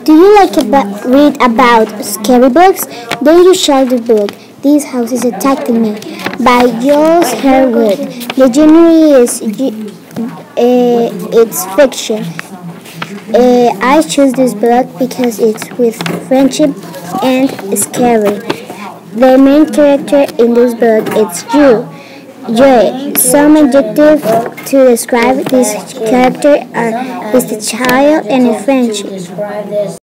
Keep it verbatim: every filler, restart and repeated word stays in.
Do you like about, read about scary books? There you shall the book. This house is attacking me by Jules Herwood. The genre is uh, it's fiction. Uh, I choose this book because it's with friendship and scary. The main character in this book is Jew. Joy. Some adjectives to describe this character are is the child and the friendship.